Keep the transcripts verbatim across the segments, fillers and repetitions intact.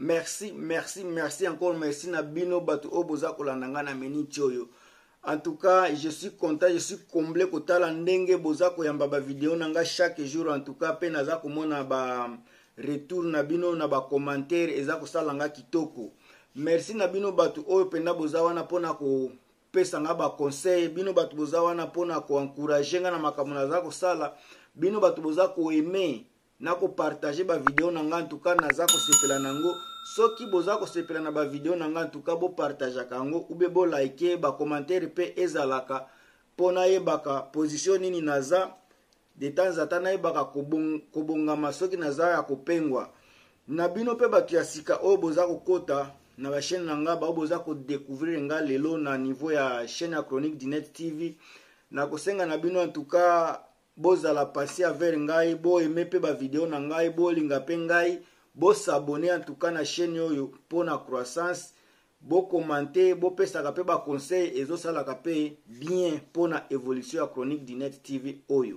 merci merci merci encore merci na bino batu o boza kolandanga na meni choyo. En tout cas, je suis content, je suis comblé kotala ndenge boza koyamba ba vidéo nanga chaque jour. En tout cas, pe naza komona ba retour na bino na ba commentaire eza kosalanga kitoko. Merci na bino batu oyo penda boza wana pona ko pesa nga ba conseil, bino batu boza wana pona ko encourager nga na makambo naza kosala, bino batu boza ko aimer na ko partager ba vidéo nanga. En tout cas, naza ko sepela nango. Soki boza ko sepela na ba vidéo nanga, en tout cas bo partager kango ube bo like ba commentaire pe ezalaka pona yebaka position nini naza de temps en temps na yebaka kobongama soki naza ya kopengwa na bino pe batu ya sika o boza kokota na ba chaîne nanga ba boza ko découvrir nga lelo na niveau ya chaîne ya Chronique du Net T V. Na kosenga na bino en tout cas boza la passer avec ngai, bo aimer pe ba vidéo na ngai, bo linga pe ngai, bo s'abonner en tout cas na chaîne yoyo pour na croissance, bo commenter, bo pesa ka pe ba conseil ezo sala ka pe bien pour na évolution ya Chronique du Net T V oyo.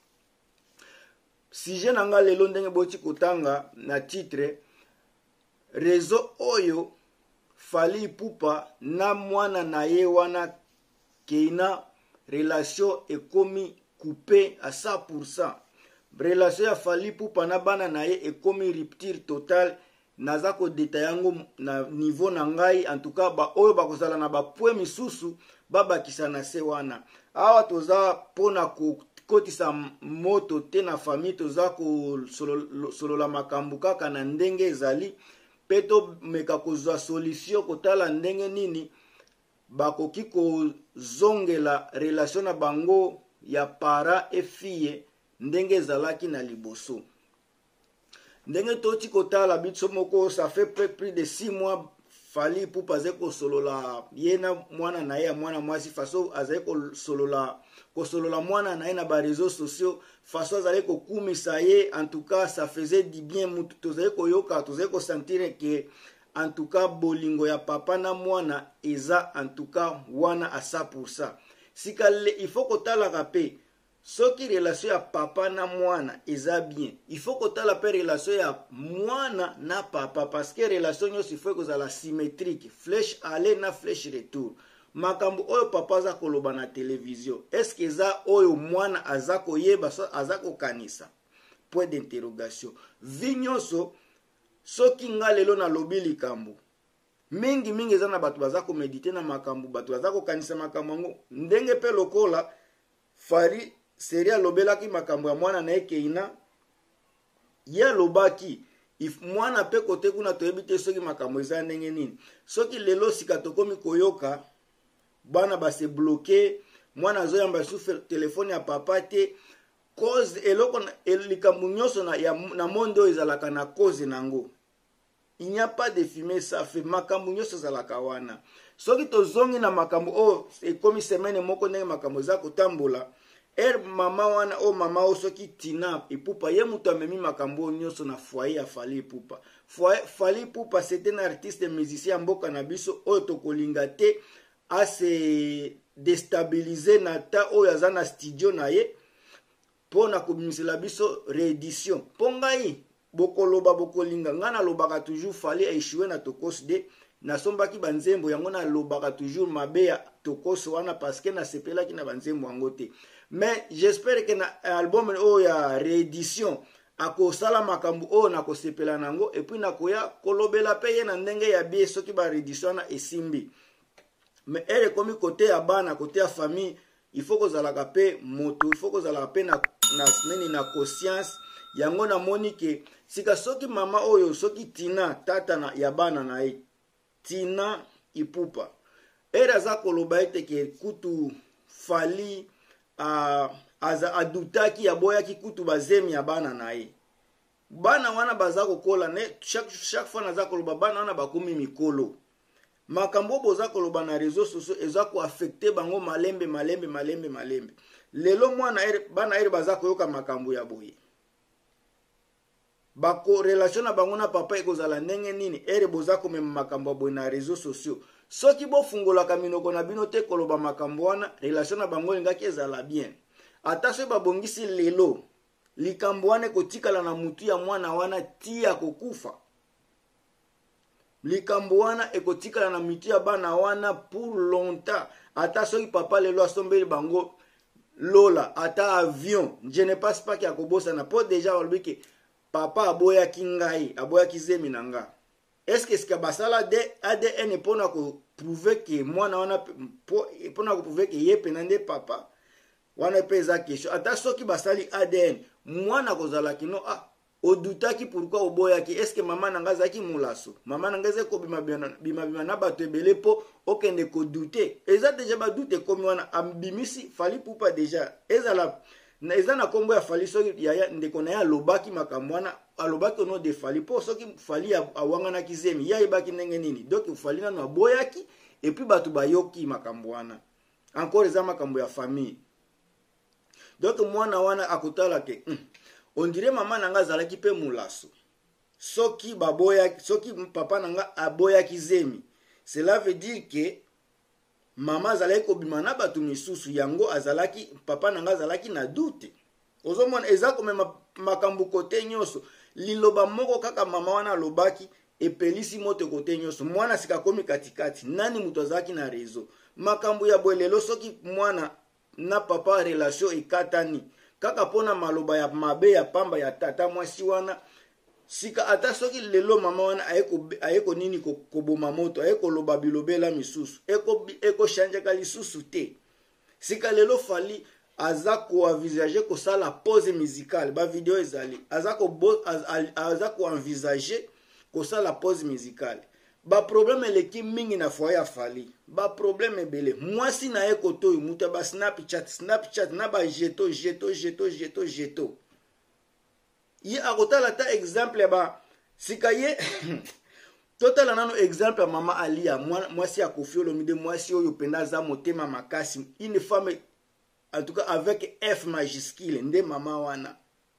Si je nanga lelo ndenge boti kotanga na titre réseau oyo Fally Ipupa na mwana na ye wana keina relation ekomi coupé à cent pour cent. Relation ya Fally Ipupa na bana na ye ekomi rupture totale. Naza ko detayango na niveau na ngai. En tout cas ba oyo bakozala na ba point misusu babakisa na se wana. Awa toza pona ko kotisa moto te na famille, toza ko solo, solo la makambu kaka na ndenge ezali peto meka kozwa solution kotala ndenge nini bakoki kozongela relation na bango ya para e fille ndenge ezalaki na liboso. Ndenge toti kotala bitso moko ça fait plus de six mois Fally Ipupa zeko solola yena mwana na ye mwana mwasi faso azeko solola ko solola mwana na ye na ba réseaux sociaux faso azeko kumisa ye. En tout cas ça faisait du bien mutu tozeko yoka tozeko sentir que en tout cas bolingo ya papa na mwana eza en tout cas wana à cent pour cent. Sikale il faut kotala kape soki relation ya papa na mwana eza bien, il faut kotala pe relation ya mwana na papa parce que relation nyo sifo kozala symétrique, flèche aller na flèche retour. Makambo oyo papa za koloba na télévision est-ce que eza oyo mwana aza koyeba so aza kokanisa? Point d'interrogation. Vinyonso soki nga lelo na lobi likambo mingi mingi eza na batu baza ko méditer na makambo, batu baza kokanisa makambo ngo ndenge pe lokola Fally seria lobelaki makambo ya mwana na ekeina ya lobaki if mwana pe kote kuna toyebite soki makambo eza ndenge nini. Soki lelo sika tokomi koyoka bana base bloqué mwana zoyamba su telefone ya papa te cause eloko likambo nyonso na ya na monde ezalaka na cause nango. Il n'y a pas de fumée ça fait makambo nyonso ezalaka wana. Soki tozongi na makambo o ekomi semaine moko ndenge makambo za kotambola er mama wana o mama o soki Tina Ipupa ye mutu amemi makambo nyonso na foyer ya Fally Ipupa. Fally Ipupa c'est un artiste musicien mboka na biso oyo tokolinga te a se déstabiliser na ta oyo aza na studio na ye pona kobimisela biso réédition. Pongai bokoloba bokolinga ngana lobaka toujours Fally a échoué na tokos de na sombaki banzembo yango na lobaka toujours mabe ya tokos wana parce que na sepelaki na banzembo yango te. Mais j'espère que na album o ya réédition ako sala makambu o na ko sepela nango et puis na koya kolobela peye na ndenge ya bie soki ba réédition na esimbi. Mais elle comme côté ya bana côté ya famille il faut que zalaka pe moto, il faut que zalaka pe na na nini na conscience yango na monike sika soki mama oyo soki Tina tata na ya bana na e Tina Ipupa era za koloba ete ke kutu Fally a aza adutaki ya boya ki kutu bazemi ya bana na ye bana wana baza kokola ne chaque chaque fois naza koloba bana wana bakomi mikolo makambo boza koloba na réseaux sociaux eza ko affecter bango malembe malembe malembe malembe lelo mwana ere bana ere baza koyoka makambo ya boye bako relation na bango na papa ekozala ndenge nini ere boza komema makambo boye na réseaux sociaux. Soki bo fungola kaminoko na bino te koloba makambo wana relation na bango ngaki ezala bien. Ata so babongisi lelo likambo wana kotikala na mutu ya mwana wana tia kokufa. likambo wana ekotikala na mitu ya bana wana pour longtemps. Ata soki papa lelo asombeli bango lola ata avion, je ne passe pas ki akobosa na po déjà olobi ke papa aboya ki ngai, aboya ki zemi na nga. Est-ce que ce basala de A D N pona ko prouver que mwana wana pona ko prouver que ye penande papa? Wana peza question. Ata soki basali A D N, mwana kozala kino ah odutaki pourquoi oboyaki, est-ce que maman nanga zaki mulaso, maman nanga zeko bima bima bima na bato ebele po okende ko douter. Eza déjà ba doute komi wana ambimisi fali pupa déjà. Eza la na eza na kombo ya fali soki ya ndeko na ya lobaki makambo wana alobaki ono de fali po soki fali awanga na kizemi ya ibaki ndenge nini. Donc fali na boyaki et puis bato bayoki makambo wana. Encore eza makambo ya famille. Donc mwana wana akutala ke mm, on dirait maman nanga zalaki pe mulaso. Soki baboya soki papa nanga aboya kizemi. Cela veut dire que maman zalaki kobima na batu misusu yango azalaki papa nanga zalaki na doute. Ozomona eza kome makambu kote nyoso. Liloba moko kaka mama wana lobaki epelisi moto kote nyoso. Mwana sika komi katikati. Nani mutu azalaki na rezo. Makambu ya bwelelo soki mwana na papa relation ekatani. Kaka pona maloba ya mabe ya pamba ya tata mwasi wana. Sika ata soki lelo mama wana aeko, aeko nini koboma moto. Aeko loba bilobela misusu. Eko, eko shanje kalisusu te. Sika lelo fali azako envisager ko sala pause musicale. Ba video ezali. Azako, az, azako envisager ko sala pause musicale. Ba problème eleki mingi na foyer ya fali. Ba problème ebele. Mwasi na eko to muta ba Snapchat, Snapchat na ba jeto, jeto, jeto, jeto, jeto. Ye akotala ta exemple ba sika ye total nano exemple mama Alia, mwasi akofio lomide mwasi oyo penda za motema makasi. Une femme en tout cas avec F majuscule nde mama wana.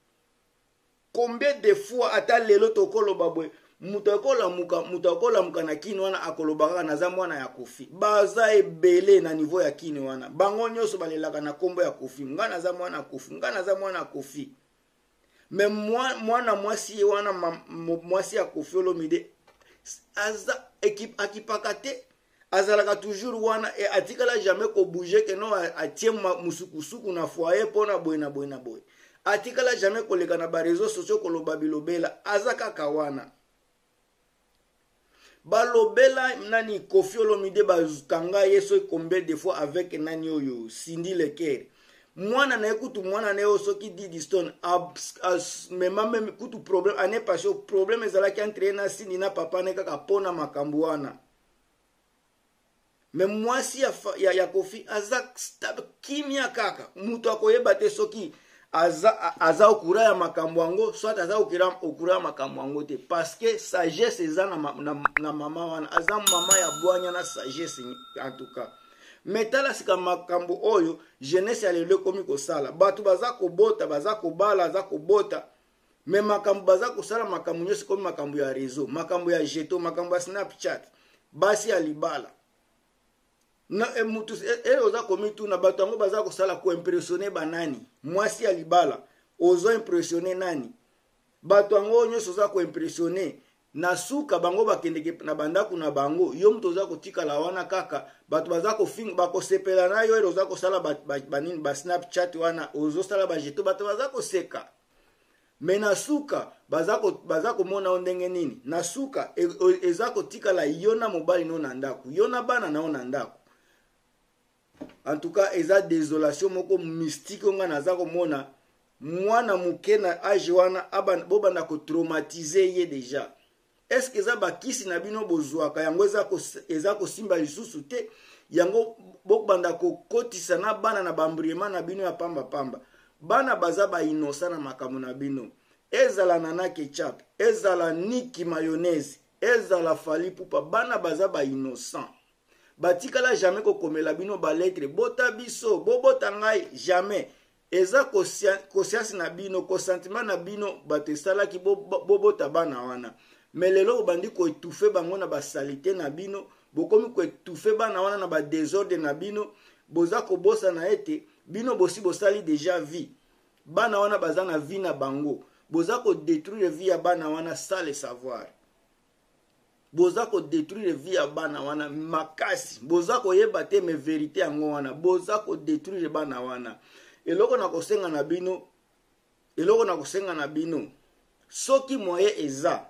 Combien de fois ata lelo tokolo babwe mutakola muka mutakola muka na kini wana akolobaka na za mwana ya kofi baza ebele na niveau ya kini wana bango nyoso balelaka na kombo ya kofi ngana za mwana kofi ngana za mwana kofi me mwana mwasi wana mwasi ya kofi olomide aza ekip akipakate azalaka toujours wana e atikala jamais ko bouger que non atie musukusuku na foyer pona boyna boyna boy atikala jamais ko leka na ba réseaux sociaux ko loba bilobela azaka kawana balobela nani Kofi Olomide bazukanga yeso combien de fois avec nani oyo Cindy Leker mwana na ekutu mwana na oso ki Diddy Stone mema même kutu problème ane passé problème ezala ki entre na Cindy na papa ne kaka pona makambu wana mais mwasi ya, ya, ya Kofi azak stab kimia kaka mutu akoyeba te soki aza aza okura ya makambo yango soit aza okura okura ya makambo yango te parce que sagesse eza na, na, na mama wana aza mama ya bwanya na sagesse en tout cas metala sika makambo oyo jeunesse ya lelo komi kosala batu baza kobota baza kobala baza kobota mais makambo baza kosala makambo nyonso komi makambo ya réseau makambo ya jeto makambo ya Snapchat basi ya libala na e mutu e oza komi tu na bato yango baza kosala ko impressionner banani mwasi ya libala ozo impressionner nani bato yango nyonso oza ko impressionner na suka bango bakendeke na bandaku na bango yo mutu oza kotikala wana kaka bato baza kofing bakosepela na yo oza kosala banini ba Snapchat wana ozo sala ba jeto bato baza koseka me na suka baza ko baza komona ndenge nini na suka e, eza kotikala yo na mobali no na ndaku yo na bana na na ndaku. En tout cas, eza désolation moko mystique nga naza komona mwana muke na age wana aba bobanda ko traumatiser ye déjà. Est-ce que eza bakisi na bino bozwaka yango eza ko eza ko simba lisusu te yango bobanda ko kotisa na bana na bambriema na bino ya pamba pamba. Bana baza ba innocent na makambo na bino. Ezala nana ketchup, ezala niki mayonnaise, ezala fali pupa bana baza ba innocent. Batikala jamais ko komela bino ba lettre bota biso bobota ngai jamais eza conscience na bino ko sentiment na bino batesala ki bobota bana wana melelo bandi ko étouffer bango na ba salité na bino bokomi ko étouffer bana wana na ba désordre na bino boza ko bosa na ete bino bosi bosali déjà vie bana wana baza na vie na bango boza ko détruire vie ya bana wana sans le savoir. boza ko détruire vie ya bana wana makasi, boza ko yeba te me vérité yango wana, boza ko détruire bana wana. Eloko na kosenga na bino, eloko na kosenga na bino, soki moye eza,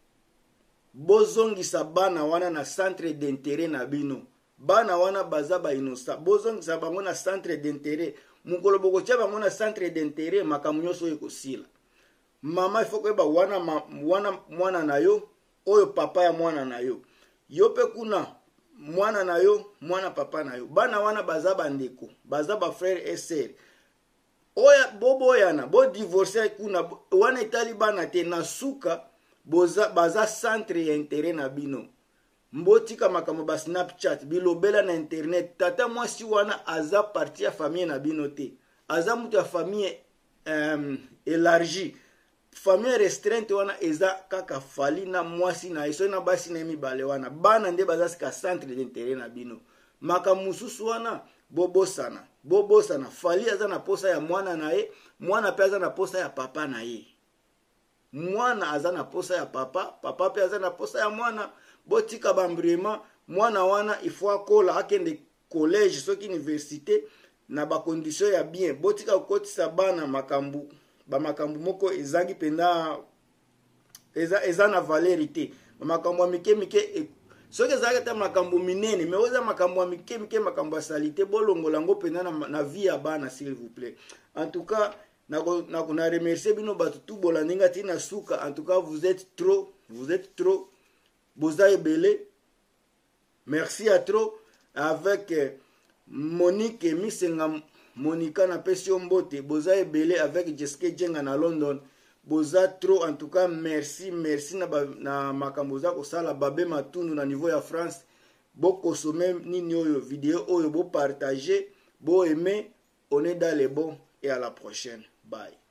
bozongisa bana wana na centre d'intérêt na bino. Bana wana baza ba inosa, bozongisa bango na centre d'intérêt. Mukolo boko tia bango na centre d'intérêt, makambo nyonso ekosila. Mama ifo koyeba wana ma, wana mwana na yo, oyo papa ya mwana na yo. Yo pe kuna mwana na yo, mwana papa na yo. Bana wana baza bandeko, baza ba frère et sœur. Oya bobo yana, bo divorcer kuna wana itali bana te na suka boza baza centre ya intérêt na bino. Mbotika makambo ba Snapchat, bilobela na internet, tata mwasi wana aza parti ya famille na bino te. Aza mutu ya famille um, élargie. Famille restreinte wana eza kaka fali na mwasi na iso na basi na mibale wana. Bana nde baza sika centre d'intérêt na bino. Makambo mususu wana bobo sana. Bobo sana. Fali aza na posa ya mwana na ye, mwana pe aza na posa ya papa na ye. Mwana aza na posa ya papa, papa pe aza na posa ya mwana. Botika bambrema, mwana wana ifo akola akende collège soki université na ba condition ya bien. Botika ukotisa bana makambu, ba makambu moko ezangi penda eza eza na valerité. Ba makambu mike mike e, soki ezaka ta makambu minene, mais oza makambu mike mike makambu ya salité bolongola ngo penda na, na vie ya bana s'il vous plaît. En tout cas, na na na remercier bino batu tout bolandinga tina suka. En tout cas, vous êtes trop, vous êtes trop Boza Ebele, merci à trop avec euh, Monique et Misenga Monica na Pesio Mbote, Boza Ebele avec Jessica Jenga na London, Boza trop en tout cas merci, merci na, ba, na makamboza ko sala babe matundu na niveau ya France, bo consommer nini oyo vidéo oyo bo partager, bo aimer, on est dans les bons et à la prochaine, bye.